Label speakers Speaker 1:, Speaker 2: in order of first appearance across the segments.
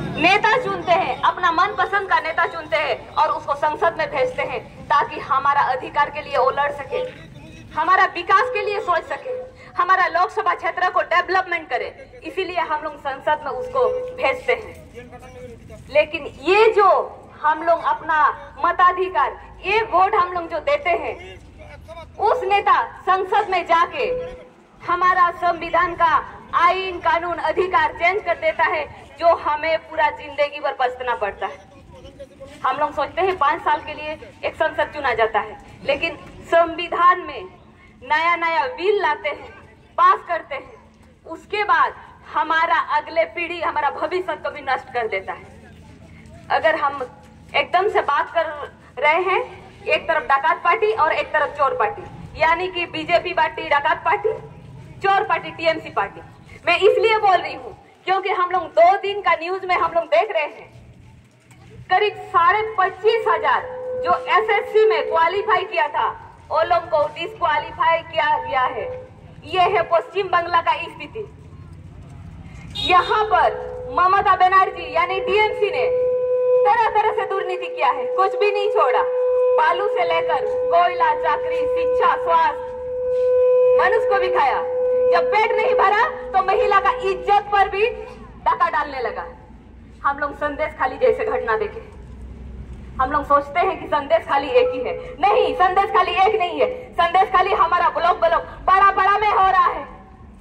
Speaker 1: नेता चुनते हैं, अपना मन पसंद का नेता चुनते हैं और उसको संसद में भेजते हैं ताकि हमारा अधिकार के लिए वो लड़ सके, हमारा विकास के लिए सोच सके, हमारा लोकसभा क्षेत्र को डेवलपमेंट करे। इसीलिए हम लोग संसद में उसको भेजते हैं। लेकिन ये जो हम लोग अपना मताधिकार, ये वोट हम लोग जो देते हैं, उस नेता संसद में जाके हमारा संविधान का आईन कानून अधिकार चेंज कर देता है, जो हमें पूरा जिंदगी भर पछताना पड़ता है। हम लोग सोचते हैं 5 साल के लिए एक संसद चुना जाता है, लेकिन संविधान में नया नया बिल लाते हैं, पास करते हैं, उसके बाद हमारा अगले पीढ़ी, हमारा भविष्य को भी नष्ट कर देता है। अगर हम एकदम से बात कर रहे हैं, एक तरफ डाकत पार्टी और एक तरफ चोर पार्टी, यानी कि बीजेपी पार्टी डाकत पार्टी, चोर पार्टी टीएमसी पार्टी। मैं इसलिए बोल रही हूँ क्योंकि हम लोग 2 दिन का न्यूज में हम लोग देख रहे हैं, करीब 25,500 जो एसएससी में क्वालिफाई किया था, वो लोग को डिस्क्वालीफाई किया गया है। ये है पश्चिम बंगाल का स्थिति। यहाँ पर ममता बनर्जी यानी टीएमसी ने तरह तरह से दुर्नीति किया है, कुछ भी नहीं छोड़ा। बालू से लेकर कोयला, चाकरी, शिक्षा, स्वास्थ्य, मनुष्य को भी खाया। जब पेट नहीं भरा तो महिला का इज्जत पर भी डाका डालने लगा। हम लोग संदेश खाली जैसे घटना देखे, हम लोग सोचते हैं कि संदेश खाली एक ही है। नहीं, संदेश खाली एक नहीं है। संदेश खाली हमारा ब्लॉक बड़ा बड़ा में हो रहा है।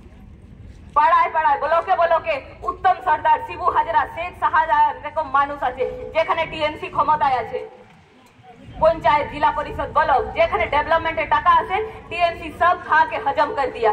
Speaker 1: ब्लॉके उत्तम सरदार, शिबू हाजरा, शेख शाहजहां এরকম মানুষ আছে যেখানে টিএমসি ক্ষমতায় আছে। पंचायत, जिला परिषद ब्लॉक যেখানে डेवलपमेंट टाका আছে, टीएमसी सब खा के हजम कर दिया।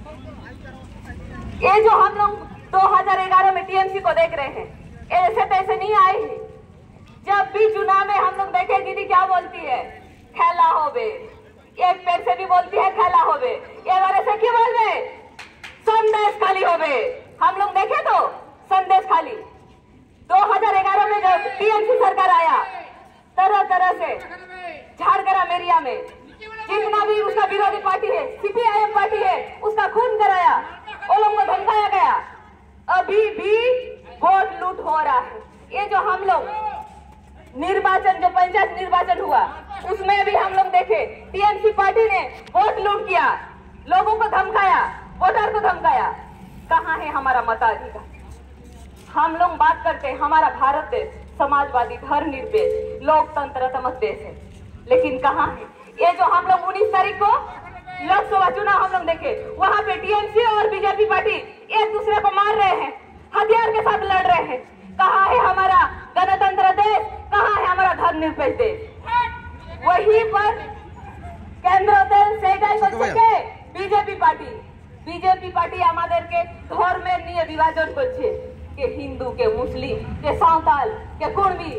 Speaker 1: ये जो हम लोग 2011 में टीएमसी को देख रहे हैं, ऐसे पैसे नहीं आए हैं। जब भी चुनाव में हम लोग देखे दीदी क्या बोलती है, खेला होबे, एक पैर से भी बोलती है खेला होबे, ये बारे से क्यों बोल रहे, संदेश खाली होबे। हम लोग देखे तो संदेश खाली। 2011 में जब टीएमसी सरकार आया, तरह तरह से झारग्राम एरिया में जितना भी उसका विरोधी पार्टी है, सीपीआईएम पार्टी है, उसका खून कराया, वो लोगों को धमकाया गया। अभी भी वोट लूट हो रहा है। ये जो हम लोग निर्वाचन, जो पंचायत निर्वाचन हुआ, उसमें भी हम लोग देखे टीएमसी पार्टी ने वोट लूट किया, लोगों को धमकाया, वोटर को धमकाया। कहाँ है हमारा मताधिकार? हम लोग बात करते हैं हमारा भारत देश समाजवादी, धर्मनिरपेक्ष, लोकतंत्रात्मक देश है, लेकिन कहाँ है? ये जो हम लोग 19 तारीख को लोकसभा चुनाव हम लोग देखे, वहाँ पे टीएमसी और बीजेपी पार्टी एक दूसरे को मार रहे हैं, हथियार के साथ लड़ रहे हैं। कहाँ है हमारा गणतंत्र देश? कहाँ है हमारा धर्मनिरपेक्ष देश? वहीं पर केंद्र बीजेपी पार्टी আমাদেরকে ধর্মের নিয়ে বিভাজন করছে, কে হিন্দু, কে মুসলিম, কে সাঁওতাল, কে কুর্মি।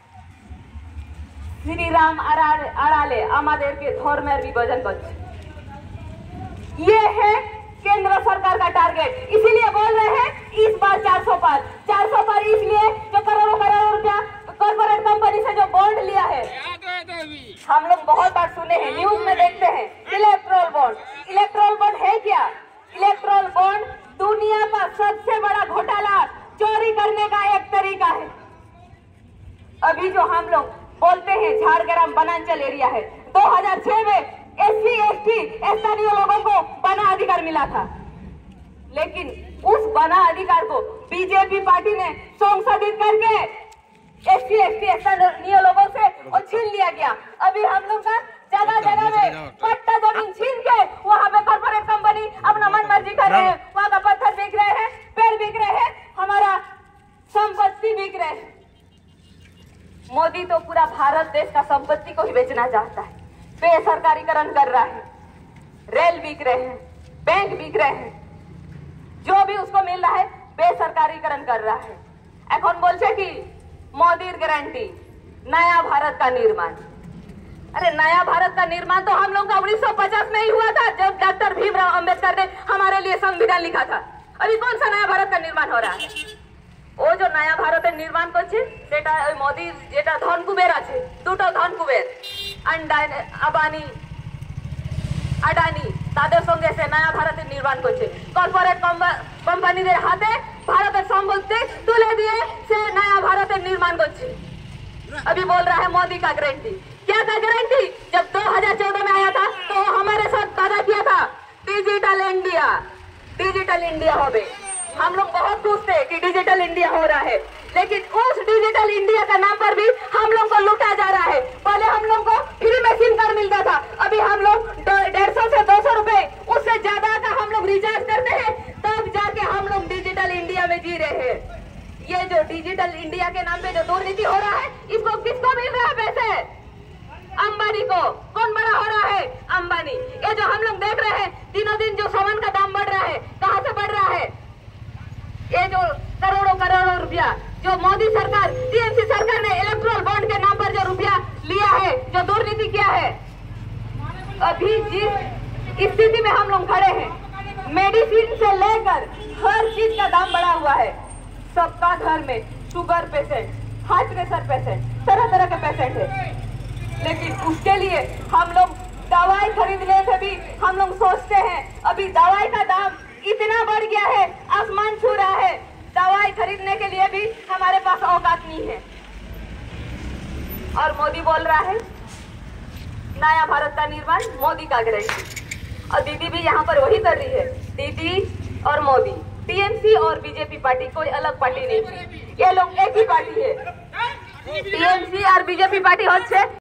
Speaker 1: শ্রীরাম আড়ালে আমাদেরকে ধর্মের বিভাজন করছে। ये है केंद्र सरकार का टारगेट। इसीलिए बोल रहे हैं इस बार 400 पार इसलिए जो करोड़ों रुपया कॉर्पोरेट कंपनी से जो बॉन्ड लिया है, हम लोग बहुत बार सुने हैं, न्यूज में देखते हैं। इलेक्ट्रोल बॉन्ड है क्या? इलेक्ट्रोल बॉन्ड दुनिया का सबसे बड़ा घोटाला, चोरी करने का एक तरीका है। अभी जो हम लोग बोलते हैं झारग्राम वनांचल एरिया है, 2006 में एससी एसटी स्थानीय लोगों को वना अधिकार मिला था, लेकिन उस वना अधिकार को बीजेपी पार्टी ने संशोधित करके एससी एसटी स्थानीय लोगों से और छीन लिया गया। अभी हम लोग का जगह जगह में पट्टा जमीन छीन के वहाँ पे कॉर्पोरेट कंपनी अपना मन मर्जी कर रहे हैं, वहाँ का पत्थर बिक रहे हैं, पेड़ बिक रहे हैं, हमारा संपत्ति बिक रहे हैं। मोदी तो पूरा भारत देश का संपत्ति को ही बेचना चाहता है, बेसरकारीकरण कर रहा है, रेल बिक रहे हैं, बैंक बिक रहे हैं, जो भी उसको मिल रहा है बेसरकारीकरण कर रहा है। এখন বলছে কি मोदी गारंटी नया भारत का निर्माण। अरे नया भारत का निर्माण तो हम लोग का 1950 में ही हुआ था, जब डॉक्टर भीमराव अंबेडकर ने हमारे लिए संविधान लिखा था। अभी कौन सा नया भारत का निर्माण हो रहा है? वो जो नया भारतेर निर्माण करছে সেটা ওই মোদির যেটা ধনকুবের আছে, দুটো ধনকুবের আম্বানি আদানি, তাদের সঙ্গে সে নয়া ভারতের নির্মাণ করছে। কর্পোরেট কোম্পানিদের হাতে ভারতের সম্পত্তি তুলে দিয়ে সে নয়া बोल रहा है मोदी का गारंटी। क्या था गारंटी? जब 2014 में आया था तो हमारे साथ वादा किया था डिजिटल इंडिया हो गए। हम लोग बहुत खुश थे कि डिजिटल इंडिया हो रहा है, लेकिन उस डिजिटल इंडिया का नाम पर भी हम लोग को लूटा जा रहा है। पहले हम लोग को फ्री में सिम कार्ड मिलता था, अभी हम लोग 150 से 200 रुपए उससे ज्यादा का हम लोग रिचार्ज करते हैं, तब जाके हम लोग डिजिटल इंडिया में जी रहे हैं। ये जो डिजिटल इंडिया के नाम पे जो दुर्नीति हो रहा है, इसको किसको मिल रहा है पैसे? अंबानी को। कौन बड़ा हो रहा है? अंबानी। ये जो हम लोग देख रहे हैं दिनों दिन जो सामान का दाम बढ़ रहा है, कहाँ से बढ़ रहा है? ये जो करोड़ों रुपया जो मोदी सरकार, टीएमसी सरकार ने इलेक्ट्रल बॉन्ड के नाम पर जो रुपया लिया है, जो दुर्नीति किया है, अभी जिस स्थिति में हम लोग खड़े हैं, मेडिसिन से लेकर हर चीज का दाम बढ़ा हुआ है। सबका घर में sugar patient, high pressure patient, तरह तरह के पेशेंट है, लेकिन उसके लिए हम लोग दवाई खरीदने से भी हम लोग सोचते हैं अभी दवाई का दाम इतना बढ़ गया है, आसमान छू रहा है। दवाई खरीदने के लिए भी हमारे पास औकात नहीं है। और मोदी बोल रहा है नया भारत का निर्माण मोदी का गारंटी। और दीदी भी यहाँ पर वही कर रही है। दीदी और मोदी, टीएमसी और बीजेपी पार्टी कोई अलग पार्टी नहीं है, ये लोग एक ही पार्टी है। टीएमसी और बीजेपी पार्टी হচ্ছে